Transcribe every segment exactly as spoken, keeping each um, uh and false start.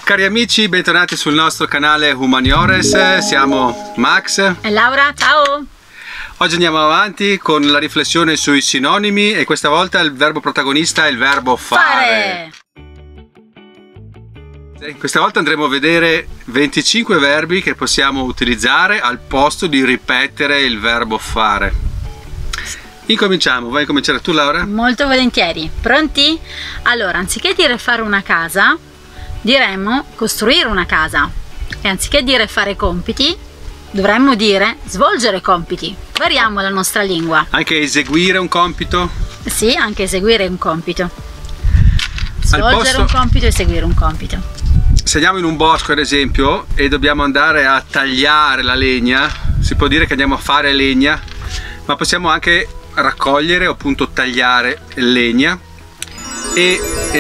Cari amici, bentornati sul nostro canale Humaniores, siamo Max e Laura, ciao! Oggi andiamo avanti con la riflessione sui sinonimi e questa volta il verbo protagonista è il verbo fare. fare. Questa volta andremo a vedere venticinque verbi che possiamo utilizzare al posto di ripetere il verbo fare. Incominciamo, vuoi cominciare tu, Laura? Molto volentieri, pronti? Allora, anziché dire fare una casa, diremmo costruire una casa, e anziché dire fare compiti dovremmo dire svolgere compiti. Variamo la nostra lingua. Anche eseguire un compito? Sì, anche eseguire un compito. Svolgere posto... un compito, eseguire un compito. Se andiamo in un bosco ad esempio e dobbiamo andare a tagliare la legna, si può dire che andiamo a fare legna, ma possiamo anche raccogliere o appunto tagliare legna. E,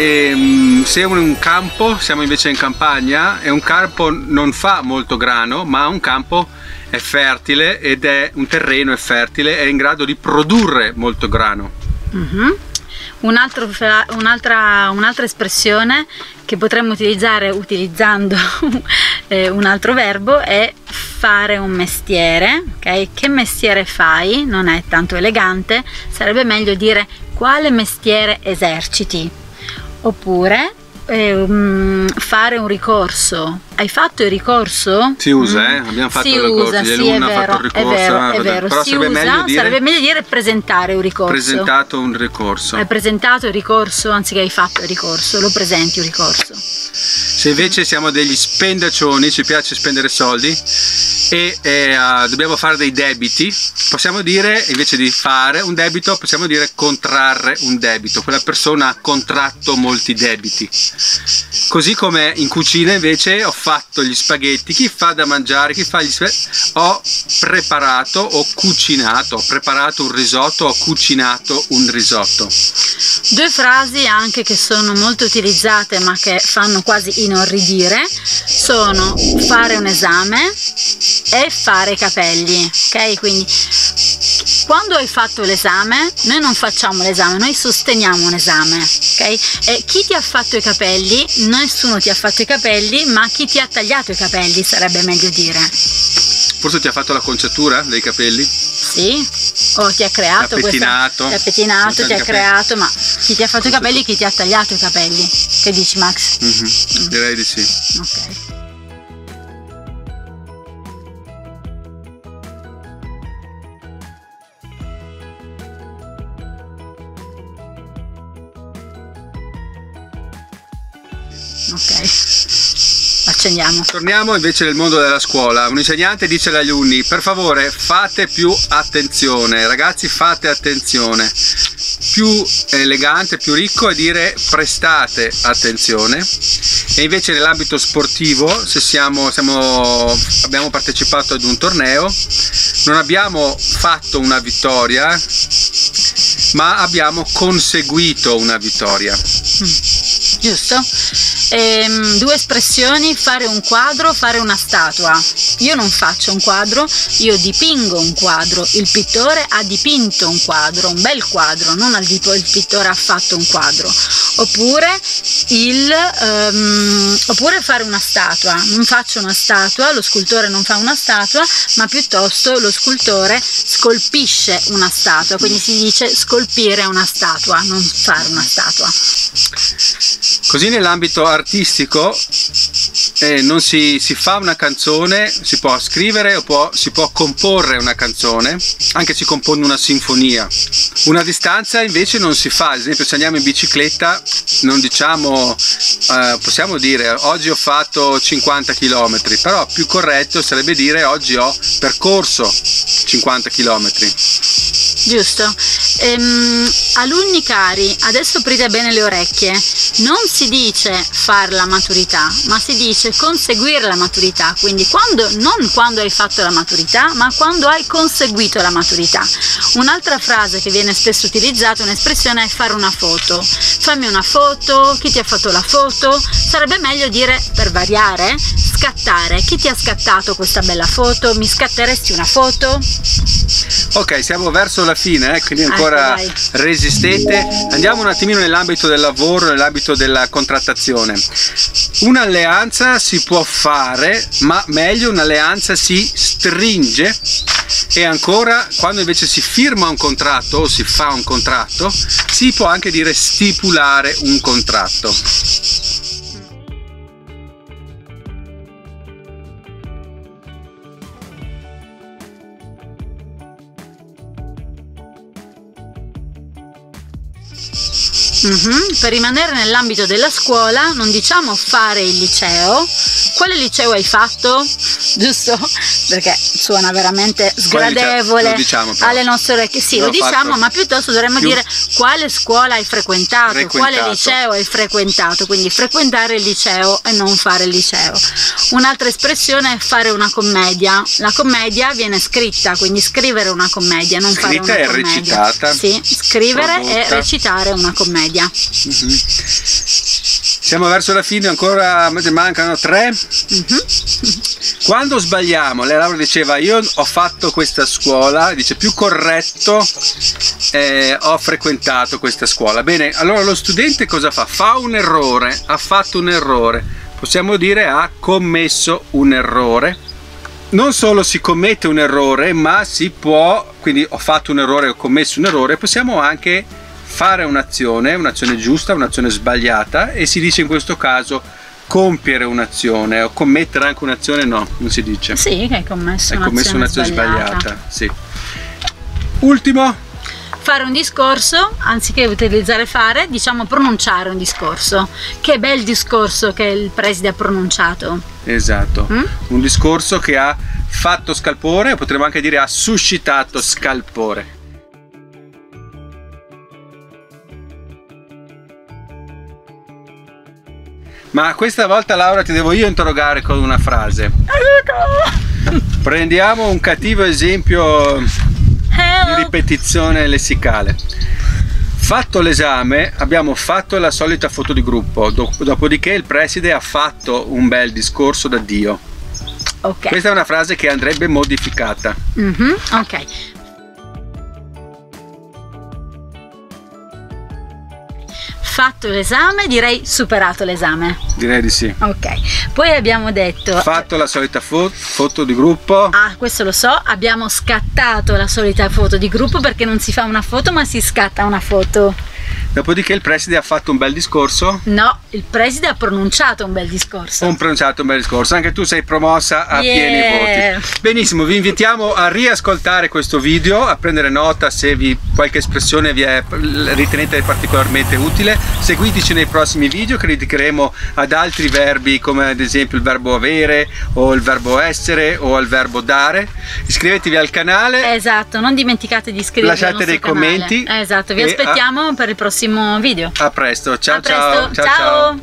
e se è un campo, siamo invece in campagna, e un campo non fa molto grano, ma un campo è fertile ed è un terreno è fertile, è in grado di produrre molto grano. Mm-hmm. Un'altra un'altra un'altra espressione che potremmo utilizzare utilizzando eh, un altro verbo è fare un mestiere, ok? Che mestiere fai? Non è tanto elegante, sarebbe meglio dire quale mestiere eserciti, oppure eh, um, fare un ricorso. Hai fatto il ricorso? Si usa, mm. eh? Abbiamo fatto si il ricorso, usa, sì, Luna è vero, ha fatto il ricorso, è vero, eh, è vero. Però si sarebbe, usa, meglio dire, sarebbe meglio dire presentare un ricorso. Presentato un ricorso. Hai presentato il ricorso anziché hai fatto il ricorso, lo presenti un ricorso. Se invece siamo degli spendaccioni, ci piace spendere soldi e eh, uh, dobbiamo fare dei debiti, possiamo dire, invece di fare un debito, possiamo dire contrarre un debito. Quella persona ha contratto molti debiti. Così come in cucina invece ho fatto gli spaghetti, chi fa da mangiare, chi fa gli spaghetti, ho preparato, ho cucinato, ho preparato un risotto, ho cucinato un risotto. Due frasi anche che sono molto utilizzate ma che fanno quasi inorridire sono fare un esame e fare i capelli, ok? Quindi quando hai fatto l'esame noi non facciamo l'esame, noi sosteniamo un esame, ok? E chi ti ha fatto i capelli, nessuno ti ha fatto i capelli, ma chi ti ha tagliato i capelli sarebbe meglio dire. Forse ti ha fatto la conciatura dei capelli? Sì, o ti ha creato, ti ha pettinato, questa, ti ha pettinato, ti ha creato, ma chi ti ha fatto i capelli, chi ti ha tagliato i capelli? Che dici, Max? Mm-hmm. Mm. Direi di sì. Ok. Ok, accendiamo. Torniamo invece nel mondo della scuola. Un insegnante dice agli alunni: per favore fate più attenzione, ragazzi, fate attenzione. Più elegante, più ricco è dire prestate attenzione. E invece nell'ambito sportivo, se siamo, siamo, abbiamo partecipato ad un torneo, non abbiamo fatto una vittoria, ma abbiamo conseguito una vittoria. Mm, giusto? Ehm, due espressioni: fare un quadro, fare una statua. Io non faccio un quadro, io dipingo un quadro. Il pittore ha dipinto un quadro, un bel quadro, non al tipo il pittore ha fatto un quadro. Oppure il um, oppure fare una statua. Non faccio una statua, lo scultore non fa una statua, ma piuttosto lo scultore scolpisce una statua, quindi si dice scolpire una statua, non fare una statua. Così nell'ambito artistico eh, non si, si fa una canzone, si può scrivere o può, si può comporre una canzone, anche si compone una sinfonia. Una distanza invece non si fa, ad esempio se andiamo in bicicletta non diciamo, eh, possiamo dire oggi ho fatto cinquanta chilometri, però più corretto sarebbe dire oggi ho percorso cinquanta chilometri. Giusto. Ehm, alunni cari, adesso aprite bene le orecchie, non si dice fare la maturità, ma si dice conseguire la maturità, quindi quando, non quando hai fatto la maturità, ma quando hai conseguito la maturità. Un'altra frase che viene spesso utilizzata, un'espressione, è fare una foto. Fammi una foto, chi ti ha fatto la foto? Sarebbe meglio dire, per variare, scattare. Chi ti ha scattato questa bella foto? Mi scatteresti una foto? Ok, siamo verso la fine, eh? Quindi ancora ancora Dai. resistete. Andiamo un attimino nell'ambito del lavoro, nell'ambito della contrattazione. Un'alleanza si può fare, ma meglio un'alleanza si stringe, e ancora quando invece si firma un contratto o si fa un contratto, si può anche dire stipulare un contratto. Mhm. Per rimanere nell'ambito della scuola, non diciamo fare il liceo. Quale liceo hai fatto? Giusto? Perché suona veramente sgradevole lo diciamo, però. alle nostre orecchie. Sì, L'ho lo diciamo, fatto ma piuttosto dovremmo più- dire quale scuola hai frequentato, Frequentato. quale liceo hai frequentato. Quindi frequentare il liceo e non fare il liceo. Un'altra espressione è fare una commedia. La commedia viene scritta, quindi scrivere una commedia, non fare Scritta una e commedia. recitata. Sì, scrivere e Prodotta. recitare una commedia. Mhm. Siamo verso la fine, ancora ne mancano tre. Mhm. Quando sbagliamo, lei Laura diceva io ho fatto questa scuola, dice più corretto, eh, ho frequentato questa scuola. Bene, allora lo studente cosa fa? Fa un errore, ha fatto un errore, possiamo dire ha commesso un errore. Non solo si commette un errore, ma si può, quindi ho fatto un errore, ho commesso un errore, possiamo anche fare un'azione, un'azione giusta, un'azione sbagliata, e si dice in questo caso compiere un'azione, o commettere anche un'azione, no, non si dice. Sì, che hai commesso Hai un'azione commesso un'azione sbagliata. sbagliata. Sì. Ultimo, Fare un discorso, anziché utilizzare fare, diciamo pronunciare un discorso. Che bel discorso che il preside ha pronunciato. esatto, Mm? un discorso che ha fatto scalpore, potremmo anche dire ha suscitato scalpore. Ma questa volta Laura ti devo io interrogare con una frase. Prendiamo un cattivo esempio di Help. ripetizione lessicale. Fatto l'esame, abbiamo fatto la solita foto di gruppo, dop- dopodiché il preside ha fatto un bel discorso d'addio. Ok. Questa è una frase che andrebbe modificata. Mhm, ok. Fatto l'esame, direi superato l'esame. Direi di sì. Ok. Poi abbiamo detto. Fatto la solita fo- foto di gruppo. Ah, questo lo so, abbiamo scattato la solita foto di gruppo, perché non si fa una foto ma si scatta una foto. Dopodiché il preside ha fatto un bel discorso. No, il preside ha pronunciato un bel discorso. Un pronunciato un bel discorso. Anche tu sei promossa a Yeah. pieni voti. Benissimo, vi invitiamo a riascoltare questo video, a prendere nota se vi, qualche espressione vi è, ritenete particolarmente utile. Seguiteci nei prossimi video che dedicheremo ad altri verbi, come ad esempio il verbo avere o il verbo essere o il verbo dare. Iscrivetevi al canale. Esatto, non dimenticate di iscrivervi Lasciate al nostro dei canale. commenti Esatto, vi e aspettiamo per il prossimo video. A presto, ciao A presto, ciao ciao ciao. ciao.